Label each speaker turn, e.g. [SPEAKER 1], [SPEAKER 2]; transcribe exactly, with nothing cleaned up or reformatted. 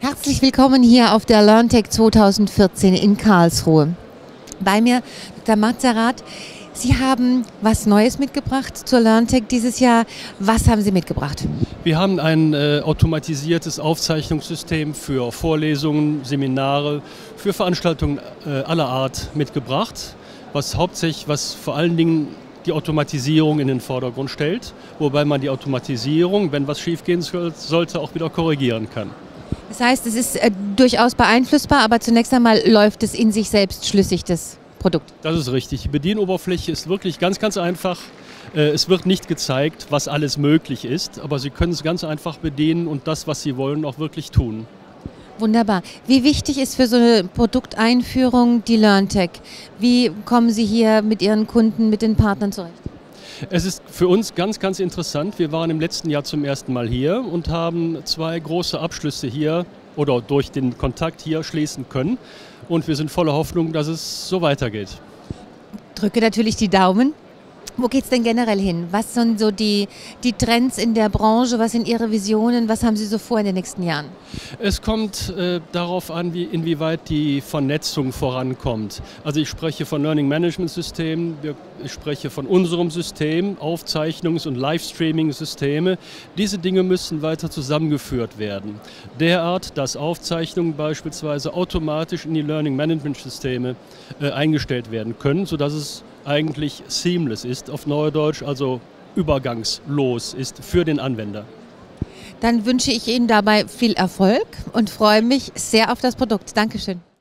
[SPEAKER 1] Herzlich willkommen hier auf der LearnTech zweitausendvierzehn in Karlsruhe. Bei mir der Mazerat. Sie haben was Neues mitgebracht zur LearnTech dieses Jahr. Was haben Sie mitgebracht?
[SPEAKER 2] Wir haben ein äh, automatisiertes Aufzeichnungssystem für Vorlesungen, Seminare, für Veranstaltungen äh, aller Art mitgebracht, was hauptsächlich, was vor allen Dingen die Automatisierung in den Vordergrund stellt, wobei man die Automatisierung, wenn was schiefgehen soll, sollte, auch wieder korrigieren kann.
[SPEAKER 1] Das heißt, es ist äh, durchaus beeinflussbar, aber zunächst einmal läuft es in sich selbst schlüssig, das Produkt.
[SPEAKER 2] Das ist richtig. Die Bedienoberfläche ist wirklich ganz, ganz einfach. Äh, es wird nicht gezeigt, was alles möglich ist, aber Sie können es ganz einfach bedienen und das, was Sie wollen, auch wirklich tun.
[SPEAKER 1] Wunderbar. Wie wichtig ist für so eine Produkteinführung die LearnTech? Wie kommen Sie hier mit Ihren Kunden, mit den Partnern zurecht?
[SPEAKER 2] Es ist für uns ganz, ganz interessant. Wir waren im letzten Jahr zum ersten Mal hier und haben zwei große Abschlüsse hier oder durch den Kontakt hier schließen können. Und wir sind voller Hoffnung, dass es so weitergeht.
[SPEAKER 1] Drücke natürlich die Daumen. Wo geht es denn generell hin? Was sind so die, die Trends in der Branche? Was sind Ihre Visionen? Was haben Sie so vor in den nächsten Jahren?
[SPEAKER 2] Es kommt äh, darauf an, wie, inwieweit die Vernetzung vorankommt. Also ich spreche von Learning Management Systemen, ich spreche von unserem System, Aufzeichnungs- und Livestreaming-Systeme. Diese Dinge müssen weiter zusammengeführt werden. Derart, dass Aufzeichnungen beispielsweise automatisch in die Learning Management Systeme äh, eingestellt werden können, sodass es eigentlich seamless ist, auf Neudeutsch, also übergangslos ist für den Anwender.
[SPEAKER 1] Dann wünsche ich Ihnen dabei viel Erfolg und freue mich sehr auf das Produkt. Dankeschön.